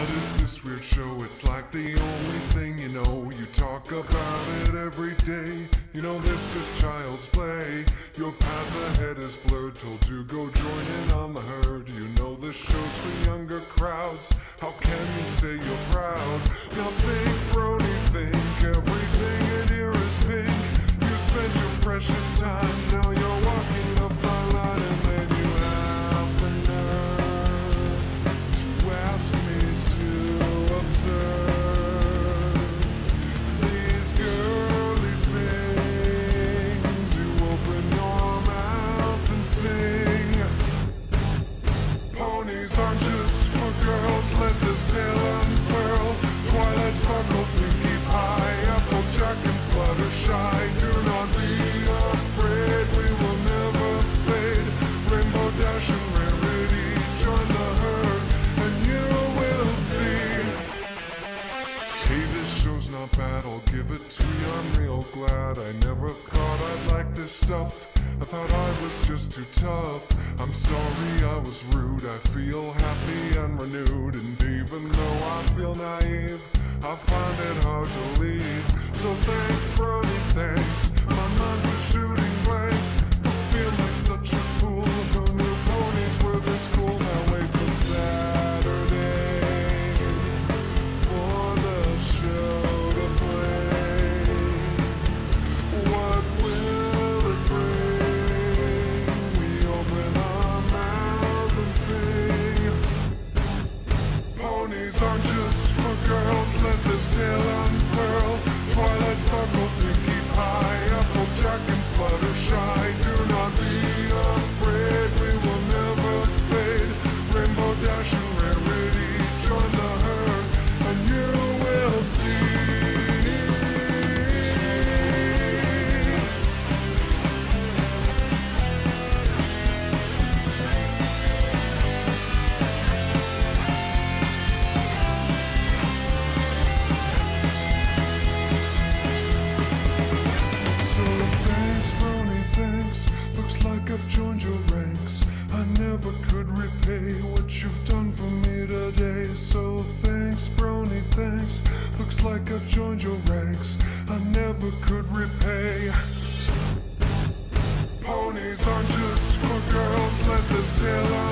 What is this weird show? It's like the only thing you know. You talk about it every day. You know this is child's play. Your path ahead is blurred, told to go join in on the herd. You know this show's for younger crowds. How can you say you're proud? Now think, Brody, think everything in here is pink. You spent your precious time, now you're walking the fine line, and then you have the nerve to ask me to observe these girly things. You open your mouth and sing. Ponies aren't just for girls, let this tale unfurl. Twilight sparkle, pinky pie, applejack and fluttershy. Do not be afraid, we will never fade. Rainbow dash and rarity, join the herd and you will see. Hey, this show's not bad, I'll give it to you, I'm real glad. I never thought I'd like this stuff, I thought I was just too tough. I'm sorry I was rude, I feel happy and renewed. And even though I feel naive, I find it hard to leave. So thanks, Brody, thanks. My mind was shooting blanks. I feel like such a fool. Who knew ponies were this cool? Now wait for Saturday for the show to play. What will it bring? We open our mouths and sing. Ponies aren't just for girls, let this tale unfurl. Twilight sparkle, pinky pie, applejack and fluttershy. Do not be afraid, we will never fade. Rainbow dash and rarity, join the herd and you will see. So thanks, Brony, thanks. Looks like I've joined your ranks. I never could repay what you've done for me today. So thanks, Brony, thanks. Looks like I've joined your ranks. I never could repay. Ponies aren't just for girls, let this tale